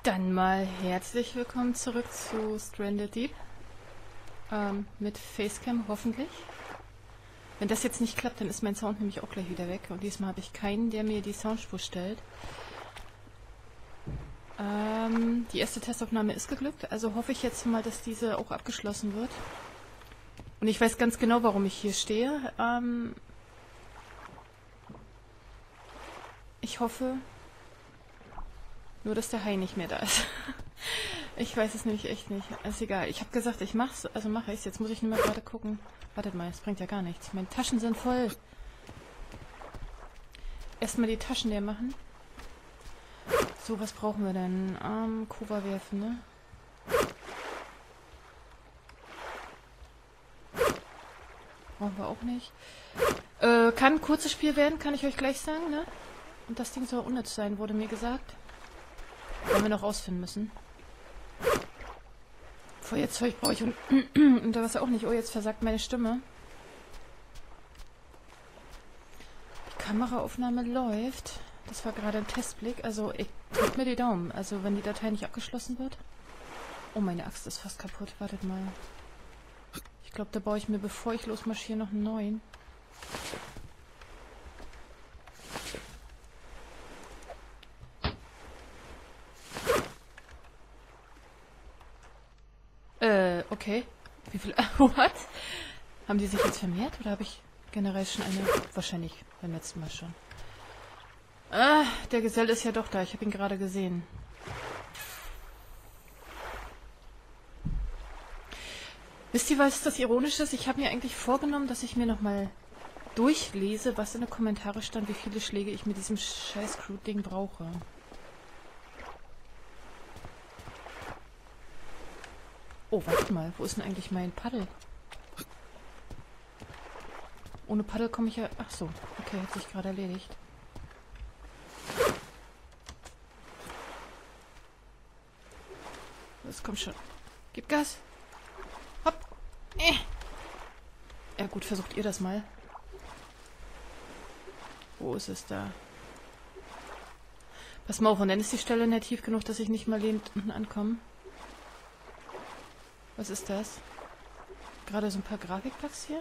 Dann mal herzlich willkommen zurück zu Stranded Deep. Mit Facecam hoffentlich. Wenn das jetzt nicht klappt, dann ist mein Sound nämlich auch gleich wieder weg. Und diesmal habe ich keinen, der mir die Soundspur stellt. Die erste Testaufnahme ist geglückt, also hoffe ich jetzt mal, dass diese auch abgeschlossen wird. Und ich weiß ganz genau, warum ich hier stehe. Ich hoffe nur, dass der Hai nicht mehr da ist. Ich weiß es nämlich echt nicht. Ist egal. Ich habe gesagt, ich mach's, also mache ich's. Jetzt muss ich nur mal gerade gucken. Wartet mal, das bringt ja gar nichts. Meine Taschen sind voll. Erstmal die Taschen leer machen. So, was brauchen wir denn? Kova werfen, ne? Brauchen wir auch nicht. Kann ein kurzes Spiel werden, kann ich euch gleich sagen, ne? Und das Ding soll unnütz sein, wurde mir gesagt. Werden wir noch rausfinden müssen. Feuerzeug brauche ich und da was auch nicht. Oh, jetzt versagt meine Stimme. Die Kameraaufnahme läuft. Das war gerade ein Testblick. Also, ich drück mir die Daumen. Also, wenn die Datei nicht abgeschlossen wird. Oh, meine Axt ist fast kaputt. Wartet mal. Ich glaube, da baue ich mir, bevor ich losmarschiere, noch einen neuen. Okay. Wie viel... What? Haben die sich jetzt vermehrt? Oder habe ich generell schon eine... Wahrscheinlich beim letzten Mal schon. Ah, der Gesell ist ja doch da. Ich habe ihn gerade gesehen. Wisst ihr, was das Ironische ist? Ich habe mir eigentlich vorgenommen, dass ich mir nochmal durchlese, was in den Kommentaren stand, wie viele Schläge ich mit diesem scheiß Crude-Ding brauche. Oh, warte mal. Wo ist denn eigentlich mein Paddel? Ohne Paddel komme ich ja... Ach so. Okay, hat sich gerade erledigt. Das kommt schon. Gib Gas. Hopp. Ja gut, versucht ihr das mal. Wo ist es da? Pass mal auf, und dann ist die Stelle nicht tief genug, dass ich nicht mal lebend unten ankomme. Was ist das? Gerade so ein paar Grafikpacks hier?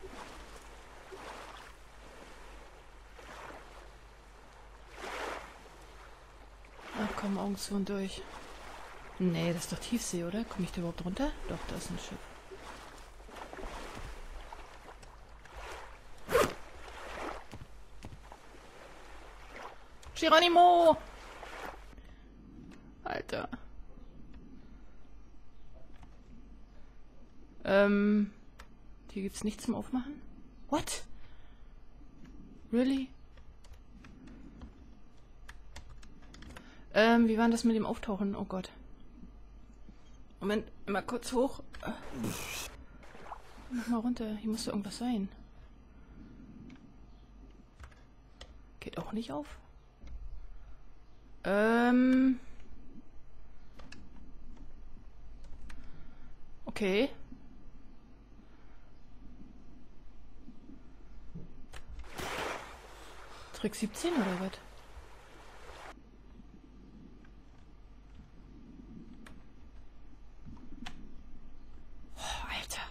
Ach komm, Augen zu und durch. Nee, das ist doch Tiefsee, oder? Komme ich da überhaupt runter? Doch, da ist ein Schiff. Geronimo! Alter. Hier gibt's nichts zum Aufmachen? What? Really? Wie war das mit dem Auftauchen? Oh Gott. Moment, mal kurz hoch. Mach mal runter. Hier muss doch irgendwas sein. Geht auch nicht auf. Okay. Trick 17 oder was? Oh, Alter.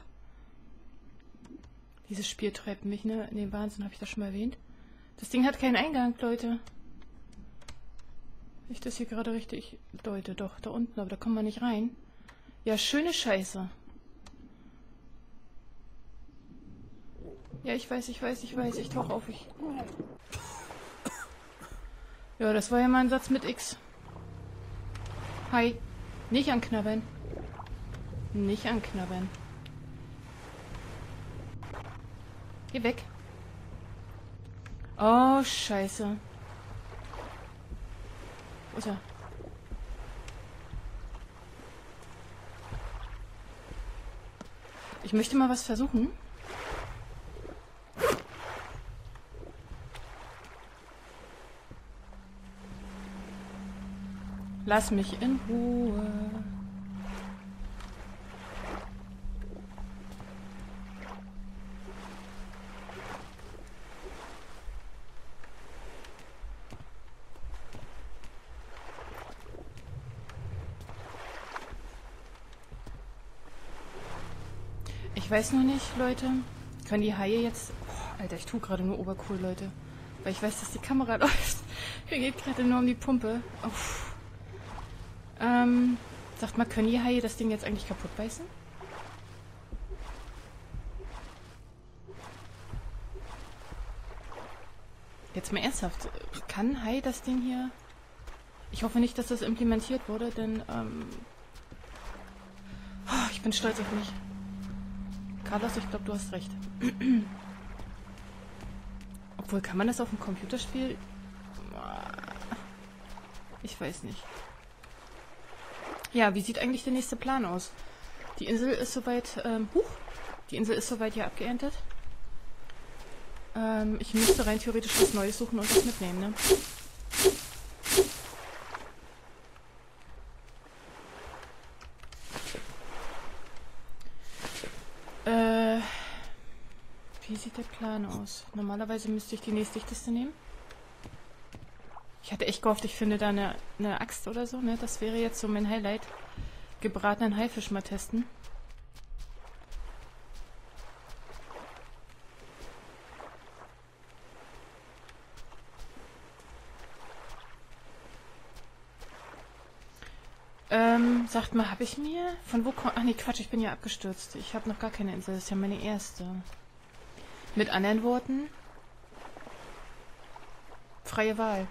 Dieses Spiel treibt mich, ne? In den Wahnsinn, habe ich das schon mal erwähnt. Das Ding hat keinen Eingang, Leute. Wenn ich das hier gerade richtig deute. Doch, da unten, aber da kommen wir nicht rein. Ja, schöne Scheiße. Ja, ich weiß. Ich tauche auf. Ja, das war ja mal ein Satz mit X. Hi. Nicht anknabbern. Nicht anknabbern. Geh weg. Oh, Scheiße. Wo ist er? Ich möchte mal was versuchen. Lass mich in Ruhe. Ich weiß nur nicht, Leute. Können die Haie jetzt... Oh, Alter, ich tue gerade nur obercool, Leute. Weil ich weiß, dass die Kamera läuft. Mir geht gerade nur um die Pumpe. Uff. Sagt mal, können die Haie das Ding jetzt eigentlich kaputt beißen? Jetzt mal ernsthaft. Kann ein Hai das Ding hier... Ich hoffe nicht, dass das implementiert wurde, denn... Oh, ich bin stolz auf mich. Carlos, ich glaube, du hast recht. Obwohl, kann man das auf dem Computerspiel? Ich weiß nicht. Ja, wie sieht eigentlich der nächste Plan aus? Die Insel ist soweit... Die Insel ist soweit ja abgeerntet. Ich müsste rein theoretisch was Neues suchen und das mitnehmen, ne? Wie sieht der Plan aus? Normalerweise müsste ich die nächstdichteste nehmen. Ich hatte echt gehofft, ich finde da eine Axt oder so, ne? Das wäre jetzt so mein Highlight. Gebratenen Haifisch mal testen. Sagt mal, habe ich mir... Von wo kommt... Ach nee, Quatsch, ich bin ja abgestürzt. Ich habe noch gar keine Insel, das ist ja meine erste. Mit anderen Worten... Freie Wahl.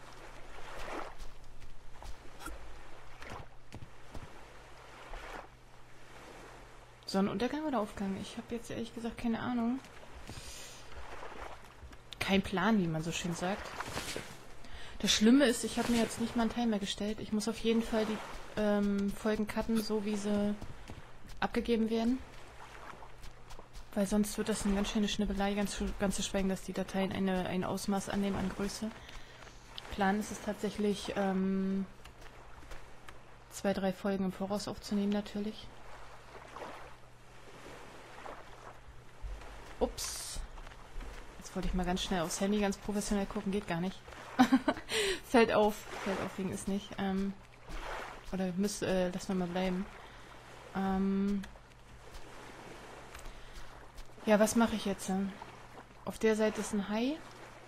Sonnenuntergang oder Aufgang? Ich habe jetzt ehrlich gesagt keine Ahnung. Kein Plan, wie man so schön sagt. Das Schlimme ist, ich habe mir jetzt nicht mal einen Timer gestellt. Ich muss auf jeden Fall die Folgen cutten, so wie sie abgegeben werden. Weil sonst wird das eine ganz schöne Schnibbelei, ganz zu schweigen, dass die Dateien ein Ausmaß annehmen an Größe. Plan ist es tatsächlich, 2, 3 Folgen im Voraus aufzunehmen, natürlich. Ups. Jetzt wollte ich mal ganz schnell aufs Handy ganz professionell gucken, geht gar nicht. Fällt auf wegen ist nicht. Oder lassen wir mal bleiben. Ja, was mache ich jetzt? Auf der Seite ist ein Hai.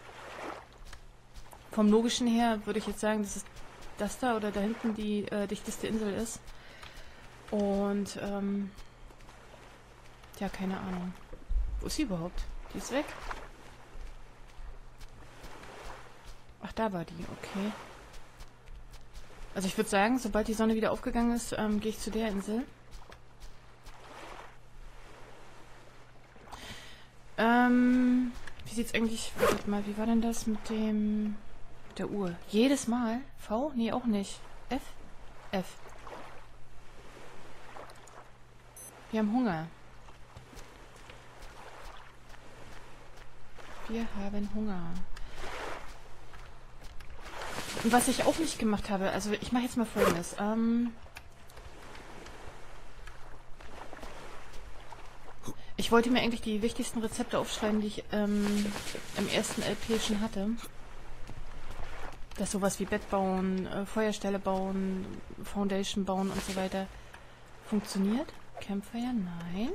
Vom Logischen her würde ich jetzt sagen, dass es das da oder da hinten die dichteste Insel ist. Und, ja, keine Ahnung. Wo ist sie überhaupt? Die ist weg. Ach, da war die, okay. Also ich würde sagen, sobald die Sonne wieder aufgegangen ist, gehe ich zu der Insel. Wie sieht's eigentlich... Warte mal, wie war denn das mit der Uhr? Jedes Mal? V? Nee, auch nicht. F? F. Wir haben Hunger. Wir haben Hunger. Und was ich auch nicht gemacht habe, also ich mache jetzt mal Folgendes. Ich wollte mir eigentlich die wichtigsten Rezepte aufschreiben, die ich im ersten LP schon hatte. Dass sowas wie Bett bauen, Feuerstelle bauen, Foundation bauen und so weiter funktioniert. Campfire, nein.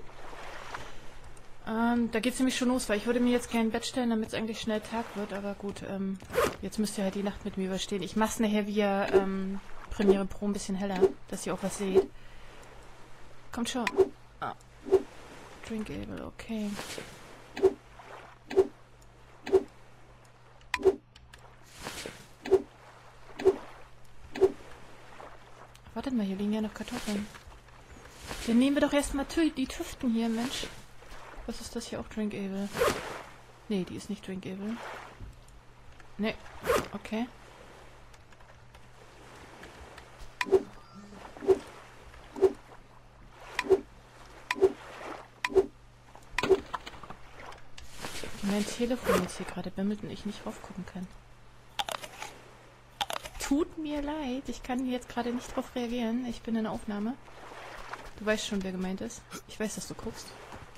Da geht es nämlich schon los, weil ich würde mir jetzt kein Bett stellen, damit es eigentlich schnell Tag wird, aber gut, jetzt müsst ihr halt die Nacht mit mir überstehen. Ich mache es nachher via Premiere Pro ein bisschen heller, dass ihr auch was seht. Kommt schon. Ah. Drinkable, okay. Wartet mal, hier liegen ja noch Kartoffeln. Dann nehmen wir doch erstmal die Tüften hier, Mensch. Was ist das hier auch drinkable? Nee, die ist nicht drinkable. Nee, okay. Mein Telefon jetzt hier gerade bimmelt und ich nicht raufgucken kann. Tut mir leid, ich kann jetzt gerade nicht drauf reagieren. Ich bin in der Aufnahme. Du weißt schon, wer gemeint ist. Ich weiß, dass du guckst.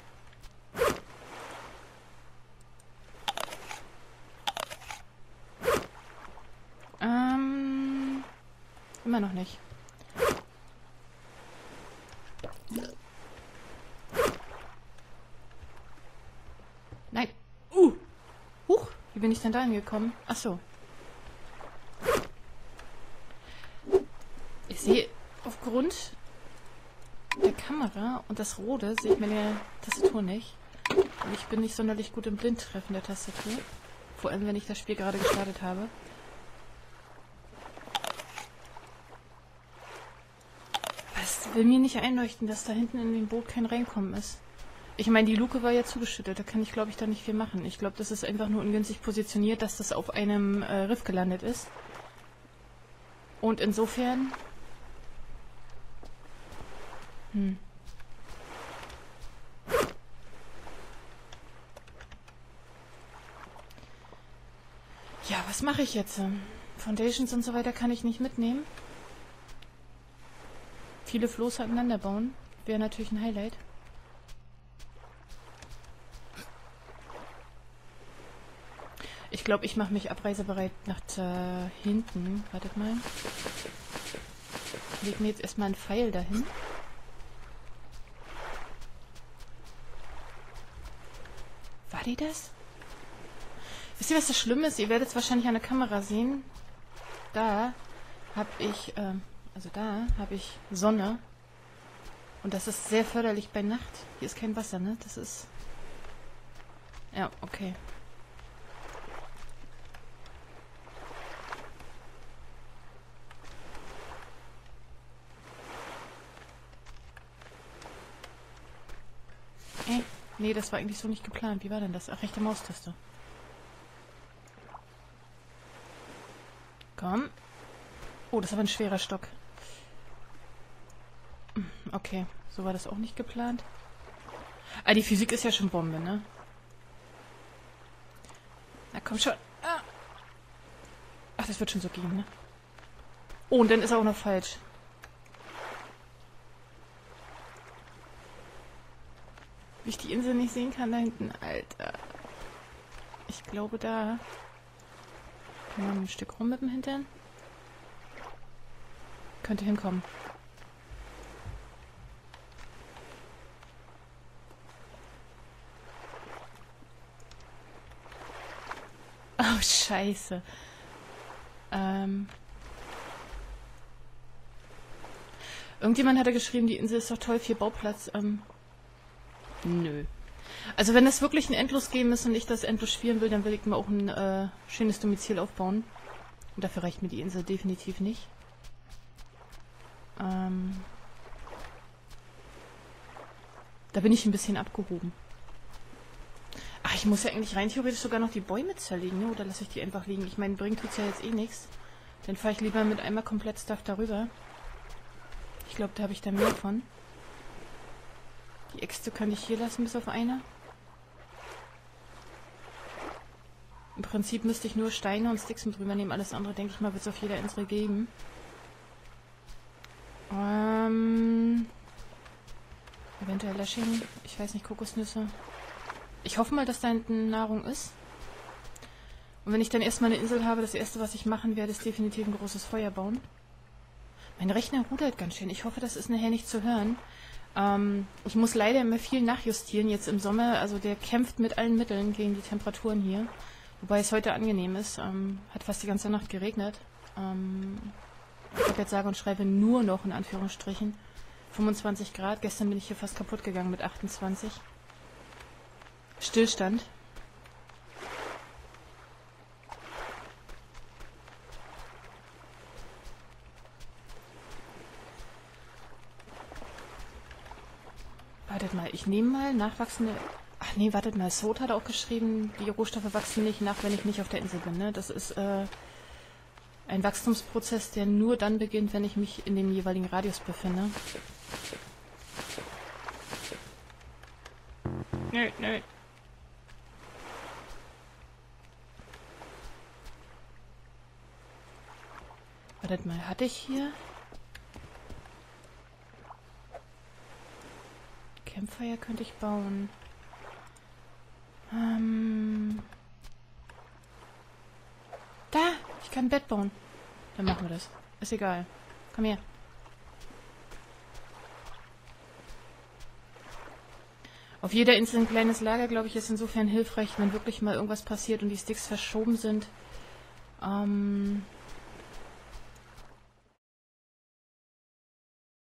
Immer noch nicht. Wie bin ich denn da hingekommen? Ach so. Ich sehe aufgrund der Kamera und das Rote sehe ich meine Tastatur nicht. Und ich bin nicht sonderlich gut im Blindtreffen der Tastatur. Vor allem, wenn ich das Spiel gerade gestartet habe. Was will mir nicht einleuchten, dass da hinten in dem Boot kein Reinkommen ist? Ich meine, die Luke war ja zugeschüttet. Da kann ich, glaube ich, da nicht viel machen. Ich glaube, das ist einfach nur ungünstig positioniert, dass das auf einem Riff gelandet ist. Und insofern... Ja, was mache ich jetzt? Foundations und so weiter kann ich nicht mitnehmen. Viele Floße aneinander bauen. Wäre natürlich ein Highlight. Ich glaube, ich mache mich abreisebereit nach da hinten. Wartet mal. Ich lege mir jetzt erstmal einen Pfeil dahin. War die das? Wisst ihr, was das Schlimme ist? Ihr werdet es wahrscheinlich an der Kamera sehen. Da habe ich, Sonne. Und das ist sehr förderlich bei Nacht. Hier ist kein Wasser, ne? Das ist... Ja, okay. Nee, das war eigentlich so nicht geplant. Wie war denn das? Ach, rechte Maustaste. Komm. Oh, das ist aber ein schwerer Stock. Okay, so war das auch nicht geplant. Ah, die Physik ist ja schon Bombe, ne? Na komm schon. Ah. Ach, das wird schon so gehen, ne? Oh, und dann ist er auch noch falsch. Wie ich die Insel nicht sehen kann da hinten. Alter. Ich glaube da... Kann man ein Stück rum mit dem Hintern? Könnte hinkommen. Oh, scheiße. Irgendjemand hatte geschrieben, die Insel ist doch toll, viel Bauplatz. Nö. Also wenn es wirklich ein Endlos-Game ist und ich das endlos spielen will, dann will ich mir auch ein schönes Domizil aufbauen. Und dafür reicht mir die Insel definitiv nicht. Da bin ich ein bisschen abgehoben. Ach, ich muss ja eigentlich rein theoretisch sogar noch die Bäume zerlegen, ne? Oder lasse ich die einfach liegen? Ich meine, bringt tut's ja jetzt eh nichts. Dann fahre ich lieber mit einmal komplett Stuff darüber. Ich glaube, da habe ich da mehr von. Die Äxte könnte ich hier lassen, bis auf eine. Im Prinzip müsste ich nur Steine und Sticks mit drüber nehmen. Alles andere, denke ich mal, wird es auf jeder Insel geben. Eventuell Lashing. Ich weiß nicht, Kokosnüsse. Ich hoffe mal, dass da hinten Nahrung ist. Und wenn ich dann erstmal eine Insel habe, das erste, was ich machen werde, ist definitiv ein großes Feuer bauen. Mein Rechner rudert ganz schön. Ich hoffe, das ist nachher nicht zu hören. Ich muss leider immer viel nachjustieren jetzt im Sommer. Also der kämpft mit allen Mitteln gegen die Temperaturen hier. Wobei es heute angenehm ist. Hat fast die ganze Nacht geregnet. Ich habe jetzt sage und schreibe nur noch in Anführungsstrichen 25 Grad. Gestern bin ich hier fast kaputt gegangen mit 28. Stillstand. Wartet mal, ich nehme mal nachwachsende... Ach nee, wartet mal, Sot hat auch geschrieben, die Rohstoffe wachsen nicht nach, wenn ich nicht auf der Insel bin. Ne? Das ist ein Wachstumsprozess, der nur dann beginnt, wenn ich mich in dem jeweiligen Radius befinde. Nö, nö. Wartet mal, hatte ich hier... Campfire könnte ich bauen. Da! Ich kann ein Bett bauen. Dann machen wir das. Ist egal. Komm her. Auf jeder Insel ein kleines Lager, glaube ich, ist insofern hilfreich, wenn wirklich mal irgendwas passiert und die Sticks verschoben sind.